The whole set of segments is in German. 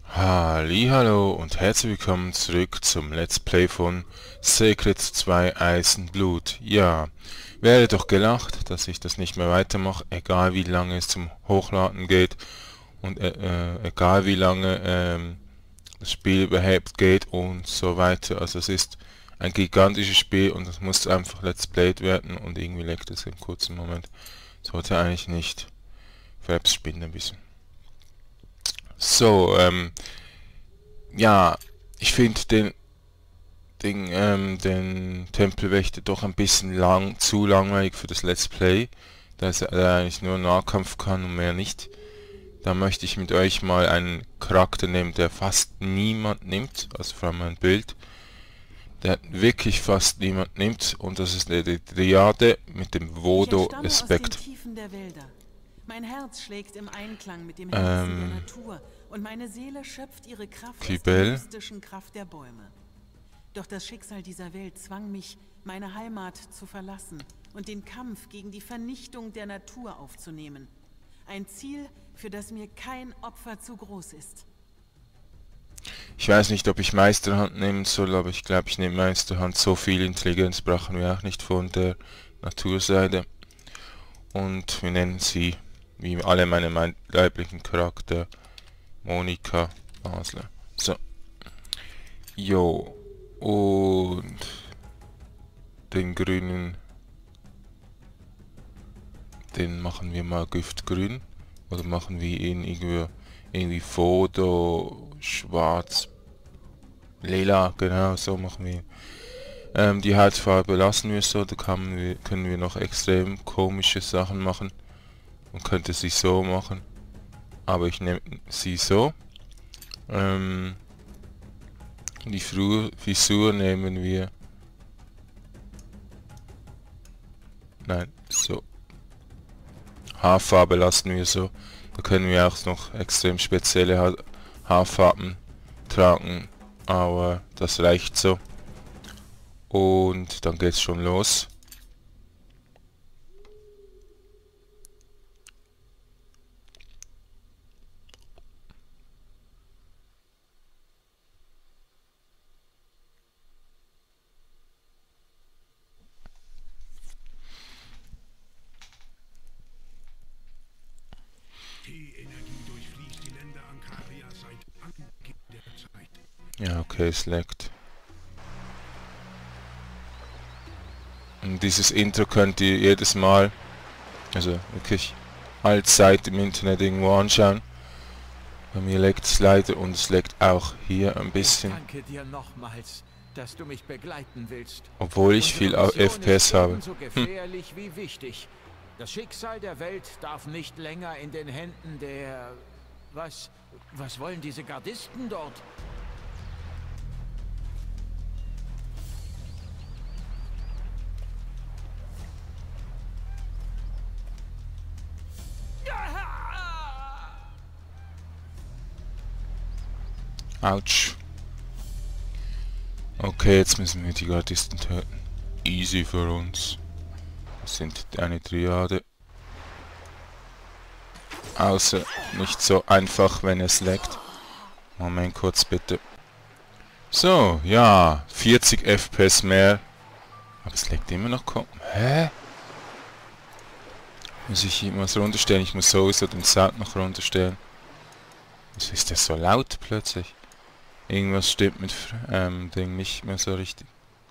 Hallihallo und herzlich willkommen zurück zum Let's Play von Sacred 2 Eisenblut. Ja, wäre doch gelacht, dass ich das nicht mehr weitermache, egal wie lange es zum Hochladen geht und egal wie lange das Spiel überhaupt geht und so weiter. Also es ist ein gigantisches Spiel und es muss einfach Let's Played werden und irgendwie leckt es im kurzen Moment. Sollte eigentlich nicht. Verbs spinnt ein bisschen. So, ja, ich finde den Tempelwächter doch ein bisschen zu langweilig für das Let's Play, da er eigentlich nur Nahkampf kann und mehr nicht. Da möchte ich mit euch mal einen Charakter nehmen, der fast niemand nimmt, also vor allem ein Bild, der wirklich fast niemand nimmt, und das ist die Dryade mit dem Voodoo-Aspekt. Mein Herz schlägt im Einklang mit dem Herzen der Natur und meine Seele schöpft ihre Kraft aus der mystischen Kraft der Bäume. Doch das Schicksal dieser Welt zwang mich, meine Heimat zu verlassen und den Kampf gegen die Vernichtung der Natur aufzunehmen. Ein Ziel, für das mir kein Opfer zu groß ist. Ich weiß nicht, ob ich Meisterhand nehmen soll, aber ich glaube, ich nehme Meisterhand. So viel Intelligenz brauchen wir auch nicht von der Naturseite. Und wir nennen sie, wie alle meine leiblichen Charakter, Monika Basler. So. Jo. Und den grünen, den machen wir mal Giftgrün. Oder machen wir ihn irgendwie Foto, schwarz, lila, genau, so machen wir ihn. Die Hautfarbe lassen wir so, da können wir noch extrem komische Sachen machen. Man könnte sie so machen, aber ich nehme sie so. Die Frisur nehmen wir, nein, so. Haarfarbe lassen wir so. Da können wir auch noch extrem spezielle Haarfarben tragen, aber das reicht so. Und dann geht's schon los. Ja, okay, es leckt. Und dieses Intro könnt ihr jedes Mal, also wirklich allzeit im Internet irgendwo anschauen. Bei mir leckt es leider und es leckt auch hier ein bisschen. Danke dir nochmals, dass du mich begleiten willst. Obwohl ich viel FPS habe. So gefährlich wie wichtig. Das Schicksal der Welt darf nicht länger in den Händen der... Was wollen diese Gardisten dort? Autsch. Okay, jetzt müssen wir die Gardisten töten. Easy für uns. Das sind eine Dryade. Außer nicht so einfach, wenn es leckt. Moment kurz bitte. So, ja, 40 FPS mehr. Aber es leckt immer noch kaum. Hä? Muss ich irgendwas runterstellen? Ich muss sowieso den Sound noch runterstellen. Was ist das so laut plötzlich? Irgendwas stimmt mit Ding nicht mehr so richtig.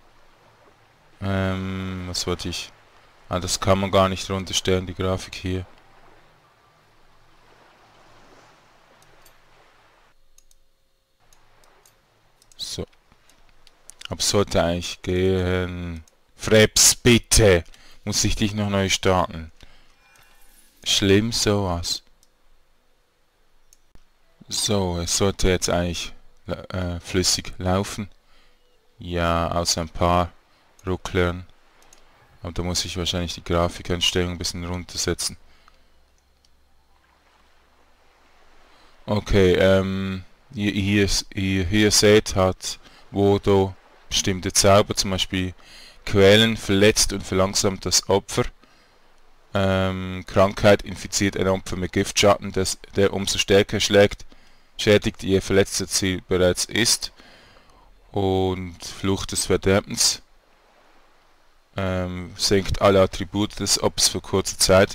Was wollte ich? Ah, das kann man gar nicht runterstellen, die Grafik hier. So. Aber es sollte eigentlich gehen. Freps, bitte! Muss ich dich noch neu starten? Schlimm sowas. So, es sollte jetzt eigentlich flüssig laufen. Ja, außer ein paar Rucklern. Aber da muss ich wahrscheinlich die Grafikeinstellung ein bisschen runtersetzen. Okay, hier seht, hat Voodoo bestimmte Zauber, zum Beispiel Quälen, verletzt und verlangsamt das Opfer. Krankheit infiziert ein Opfer mit Giftschatten, der umso stärker schlägt. schädigt ihr verletztes Ziel bereits ist. Und Fluch des Verderbens senkt alle Attribute des Ops für kurze Zeit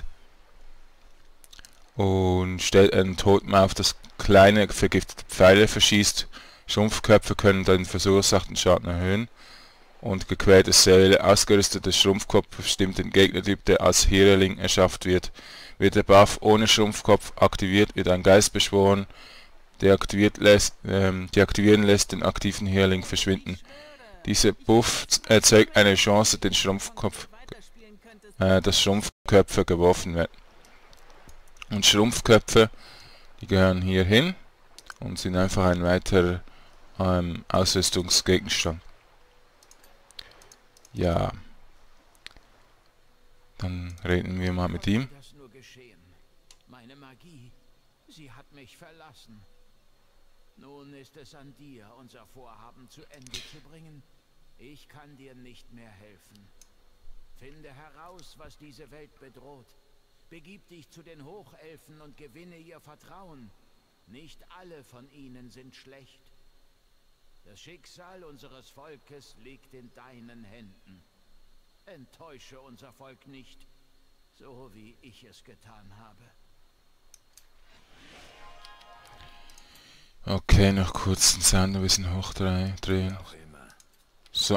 und stellt einen Totem auf, das kleine vergiftete Pfeile verschießt. Schrumpfköpfe können den verursachten Schaden erhöhen. Und gequälte Seele, ausgerüsteter Schrumpfkopf bestimmt den Gegnertyp, der als Healing erschafft wird. Wird der Buff ohne Schrumpfkopf aktiviert, wird ein Geist beschworen, deaktivieren lässt den aktiven Healing verschwinden. Dieser Buff erzeugt eine Chance, den Schrumpfkopf, dass Schrumpfköpfe geworfen werden. Und Schrumpfköpfe, die gehören hier hin und sind einfach ein weiterer Ausrüstungsgegenstand. Ja, dann reden wir mal mit ihm. Das nur geschehen. Meine Magie, sie hat mich verlassen. Nun ist es an dir, unser Vorhaben zu Ende zu bringen. Ich kann dir nicht mehr helfen. Finde heraus, was diese Welt bedroht. Begib dich zu den Hochelfen und gewinne ihr Vertrauen. Nicht alle von ihnen sind schlecht. Das Schicksal unseres Volkes liegt in deinen Händen. Enttäusche unser Volk nicht, so wie ich es getan habe. Okay, noch kurz den Sound ein bisschen hochdrehen. So.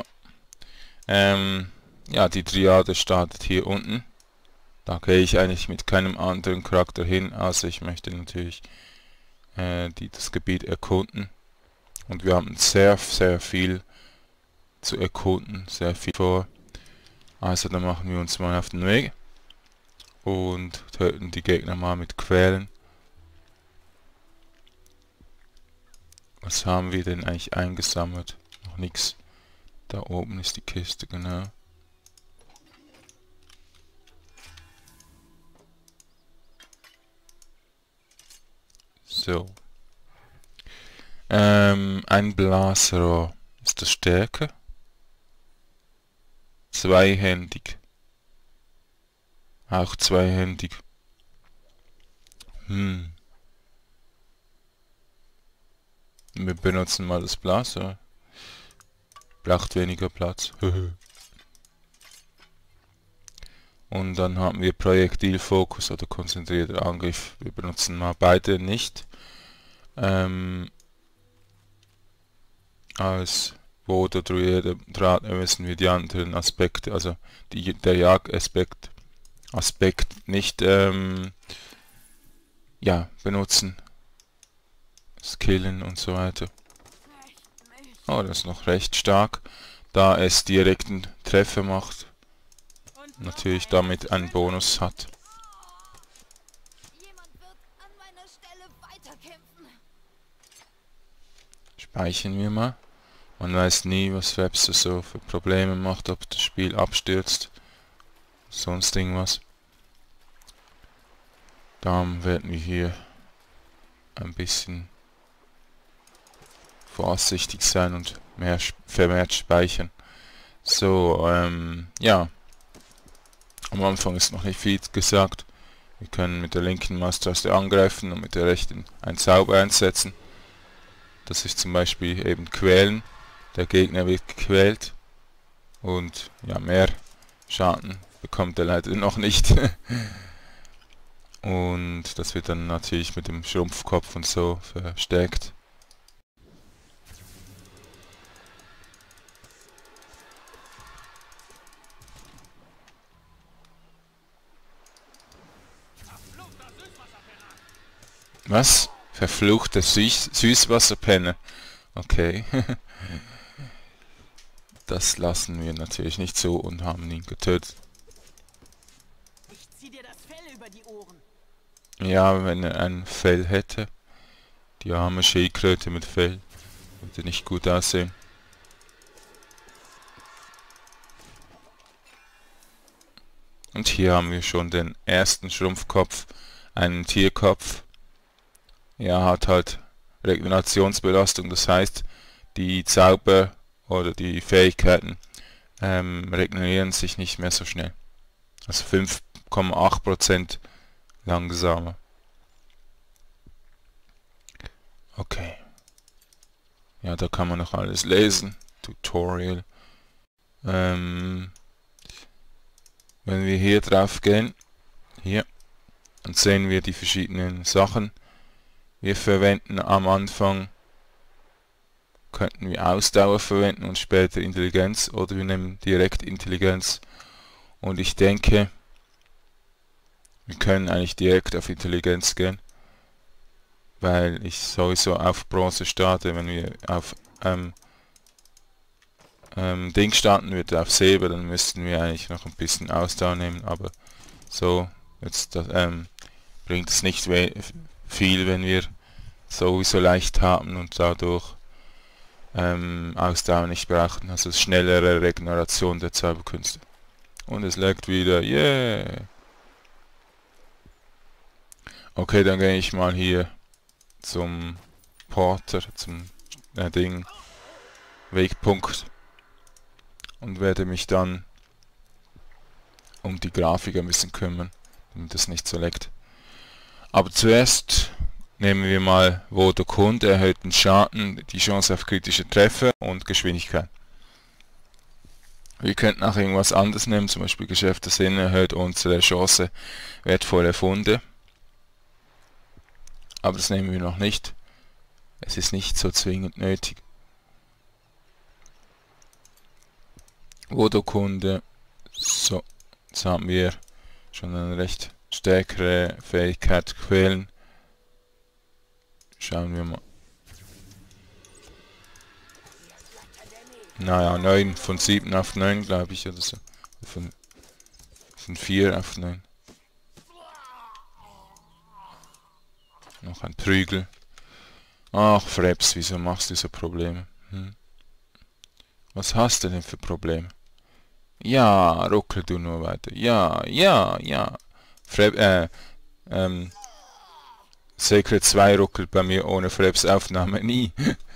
Ja, die Triade startet hier unten. Da gehe ich eigentlich mit keinem anderen Charakter hin, also ich möchte natürlich das Gebiet erkunden. Und wir haben sehr viel zu erkunden, sehr viel vor. Also dann machen wir uns mal auf den Weg und töten die Gegner mal mit Quälen. Was haben wir denn eigentlich eingesammelt? Noch nichts. Da oben ist die Kiste, genau. So. Ein Blasrohr. Ist das Stärke? Zweihändig. Auch zweihändig. Wir benutzen mal das Blasrohr. Braucht weniger Platz. Und dann haben wir Projektilfokus oder konzentrierter Angriff. Wir benutzen mal beide nicht. Als Boot oder Draht müssen wir die anderen Aspekte, also der Jagdaspekt nicht ja, benutzen. Skillen und so weiter. Oh, das ist noch recht stark, da es direkten Treffer macht. Natürlich damit einen Bonus hat. Speichern wir mal. Man weiß nie, was Webster so für Probleme macht, ob das Spiel abstürzt, sonst irgendwas. Darum werden wir hier ein bisschen vorsichtig sein und vermehrt speichern. So, ja. Am Anfang ist noch nicht viel gesagt. Wir können mit der linken Maustaste angreifen und mit der rechten einen Zauber einsetzen. Das ist zum Beispiel eben Quälen. Der Gegner wird gequält und ja, mehr Schaden bekommt er leider noch nicht. Und das wird dann natürlich mit dem Schrumpfkopf und so verstärkt. Was? Verfluchte Süßwasserpenner. Okay. Das lassen wir natürlich nicht so und haben ihn getötet. Ich zieh dir das Fell über die Ohren. Ja, wenn er ein Fell hätte. Die arme Schildkröte mit Fell. Würde nicht gut aussehen. Und hier haben wir schon den ersten Schrumpfkopf. Einen Tierkopf. Er hat halt Regenerationsbelastung, das heißt, die Zauber oder die Fähigkeiten regenerieren sich nicht mehr so schnell. Also 5,8% langsamer. Ja, da kann man noch alles lesen. Tutorial. Wenn wir hier drauf gehen, hier, dann sehen wir die verschiedenen Sachen. Wir verwenden am Anfang, könnten wir Ausdauer verwenden und später Intelligenz, oder wir nehmen direkt Intelligenz. Und ich denke, wir können eigentlich direkt auf Intelligenz gehen, weil ich sowieso auf Bronze starte. Wenn wir auf Ding starten würde, auf Silber, dann müssten wir eigentlich noch ein bisschen Ausdauer nehmen, aber so jetzt bringt es nicht viel, wenn wir sowieso leicht haben und dadurch Ausdauer nicht brauchen, also schnellere Regeneration der Zauberkünste. Und es laggt wieder, yeah! Okay, dann gehe ich mal hier zum Porter, zum Wegpunkt und werde mich dann um die Grafik ein bisschen kümmern, damit es nicht so leckt. Aber zuerst nehmen wir mal Vodokund, erhöht den Schaden, die Chance auf kritische Treffer und Geschwindigkeit. Wir könnten auch irgendwas anderes nehmen, zum Beispiel Geschäft der Sinne erhöht unsere Chance wertvolle Funde. Aber das nehmen wir noch nicht. Es ist nicht so zwingend nötig. Vodokunde. So, jetzt haben wir schon eine recht stärkere Fähigkeit quälen. Schauen wir mal. Naja, 9 von 7 auf 9, glaube ich, oder so. Von 4 auf 9. Noch ein Prügel. Ach, Freps, wieso machst du so Probleme? Was hast du denn für Probleme? Ja, ruckel du nur weiter. Ja, ja, ja. Sacred 2 ruckelt bei mir ohne Freps Aufnahme nie.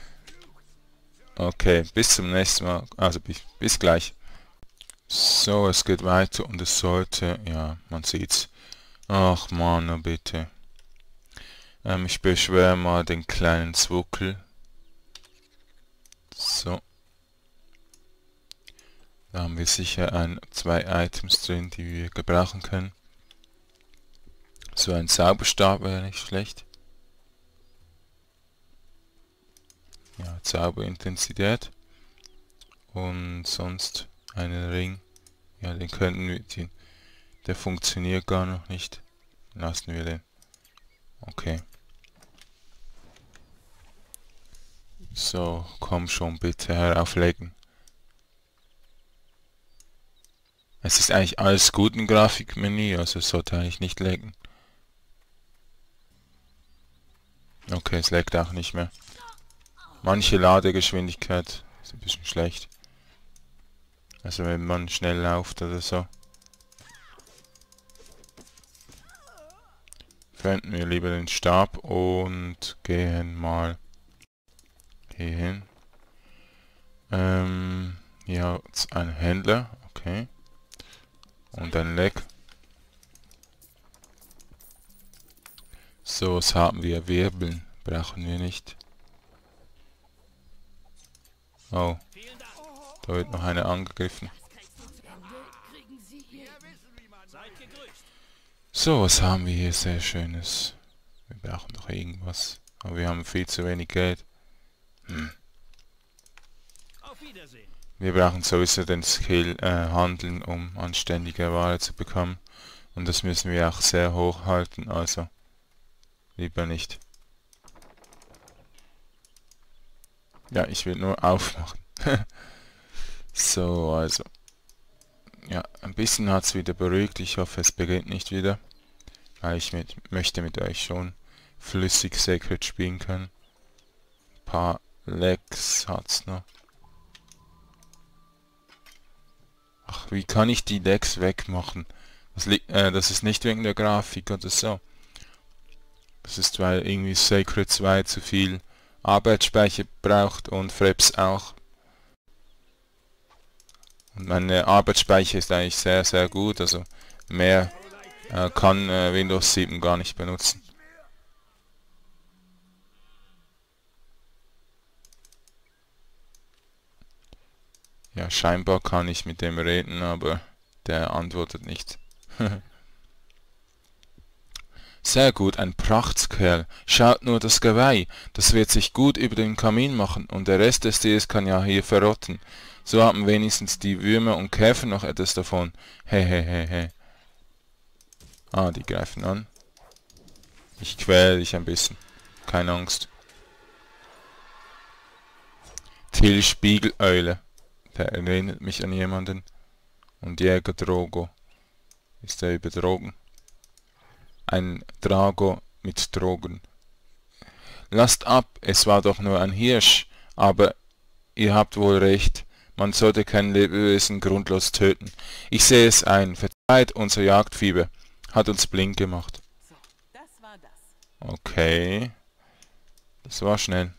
Okay, bis zum nächsten Mal. Also bis gleich. So, es geht weiter und es sollte... Ja, man sieht's. Ach Mann, oh bitte. Ich beschwöre mal den kleinen Zwuckel. So. Da haben wir sicher 2 Items drin, die wir gebrauchen können. So ein Zauberstab wäre nicht schlecht. Ja, Zauberintensität. Und sonst einen Ring. Ja, den könnten wir... Der funktioniert gar noch nicht. Lassen wir den. Okay. So, komm schon bitte herauflegen. Es ist eigentlich alles gut im Grafikmenü, also es sollte eigentlich nicht laggen. Okay, es laggt auch nicht mehr. Manche Ladegeschwindigkeit ist ein bisschen schlecht. Also wenn man schnell läuft oder so. Verwenden wir lieber den Stab und gehen mal hier hin. Hier hat ein Händler, okay. Und ein Leck. So, was haben wir? Wirbeln brauchen wir nicht. Oh, da wird noch einer angegriffen. So, was haben wir hier sehr Schönes? Wir brauchen doch irgendwas. Aber wir haben viel zu wenig Geld. Wir brauchen sowieso den Skill Handeln, um anständige Ware zu bekommen. Und das müssen wir auch sehr hoch halten, also lieber nicht. Ja, ich will nur aufmachen. So, also. Ja, ein bisschen hat es wieder beruhigt. Ich hoffe, es beginnt nicht wieder. Weil ich möchte mit euch schon flüssig Sacred spielen können. Ein paar Lags hat's noch. Ach, wie kann ich die Lags wegmachen? Das ist nicht wegen der Grafik oder so. Das ist, weil irgendwie Sacred 2 zu viel Arbeitsspeicher braucht und Freps auch. Und meine Arbeitsspeicher ist eigentlich sehr, sehr gut, also mehr kann Windows 7 gar nicht benutzen. Ja, scheinbar kann ich mit dem reden, aber der antwortet nicht. Sehr gut, ein Prachtskerl. Schaut nur das Geweih, das wird sich gut über den Kamin machen und der Rest des Tieres kann ja hier verrotten. So haben wenigstens die Würmer und Käfer noch etwas davon. Hehehehe. Ah, die greifen an. Ich quäle dich ein bisschen. Keine Angst. Till Spiegeleule. Der erinnert mich an jemanden. Und Jäger Drogo. Ist der über Drogen? Ein Drago mit Drogen. Lasst ab, es war doch nur ein Hirsch. Aber ihr habt wohl recht. Man sollte kein Lebewesen grundlos töten. Ich sehe es ein. Verzeiht unser Jagdfieber. Hat uns blind gemacht. So, das war das. Okay. Das war schnell.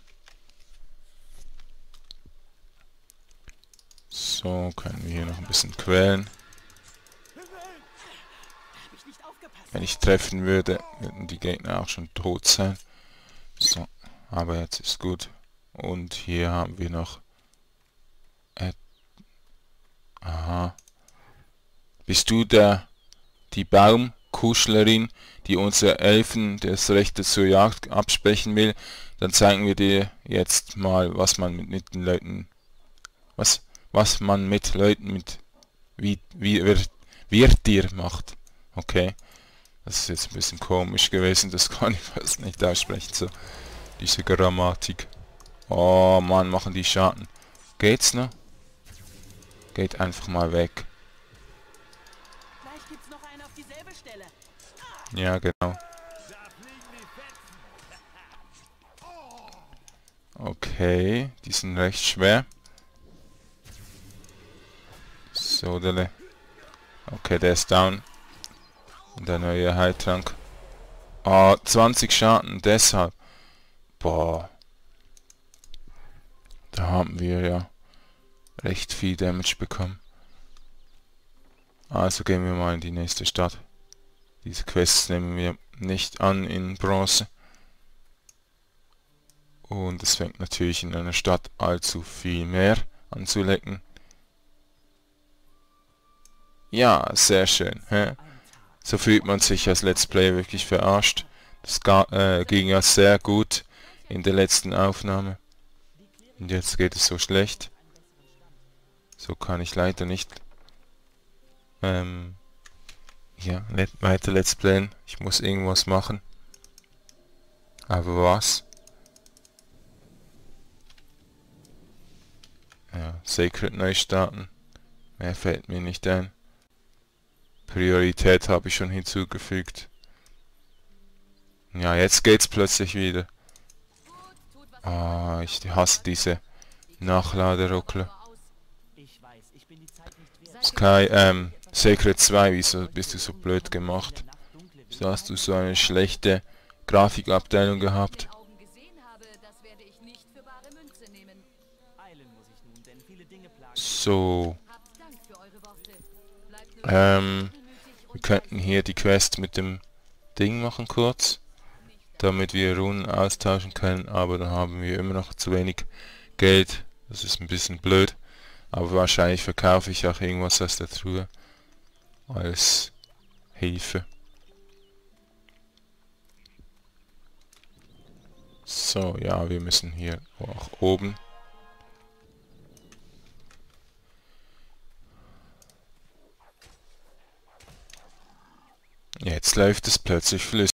So, können wir hier noch ein bisschen quälen. Wenn ich treffen würde, würden die Gegner auch schon tot sein. So, aber jetzt ist gut. Und hier haben wir noch... aha. Bist du die Baumkuschlerin, die unsere Elfen das Recht zur Jagd absprechen will? Dann zeigen wir dir jetzt mal, was man mit den Leuten... Was man mit Leuten mit... Wirtir macht. Okay. Das ist jetzt ein bisschen komisch gewesen, das kann ich fast nicht aussprechen, so. Diese Grammatik. Oh Mann, machen die Schaden. Geht's noch? Geht einfach mal weg. Gleich gibt's noch einen auf dieselbe Stelle. Ja, genau. Okay, die sind recht schwer. So, dele. Okay, der ist down. Und der neue Heiltrank. Ah, 20 Schaden, deshalb. Boah. Da haben wir ja recht viel Damage bekommen. Also gehen wir mal in die nächste Stadt. Diese Quests nehmen wir nicht an in Bronze. Und es fängt natürlich in einer Stadt allzu viel mehr an zu lecken. Ja, sehr schön. Hä? So fühlt man sich als Let's Play wirklich verarscht. Das ging ja sehr gut in der letzten Aufnahme. Und jetzt geht es so schlecht. So kann ich leider nicht ja, weiter Let's Playen. Ich muss irgendwas machen. Aber was? Ja, Sacred neu starten. Mehr fällt mir nicht ein. Priorität habe ich schon hinzugefügt. Ja, jetzt geht's plötzlich wieder. Ah, ich hasse diese Nachladeruckler. Sky, Sacred 2, wieso bist du so blöd gemacht? Wieso hast du so eine schlechte Grafikabteilung gehabt? So. Wir könnten hier die Quest mit dem Ding machen kurz, damit wir Runen austauschen können, aber dann haben wir immer noch zu wenig Geld. Das ist ein bisschen blöd, aber wahrscheinlich verkaufe ich auch irgendwas aus der Truhe als Hilfe. So, ja, wir müssen hier auch oben. Jetzt läuft es plötzlich flüssig.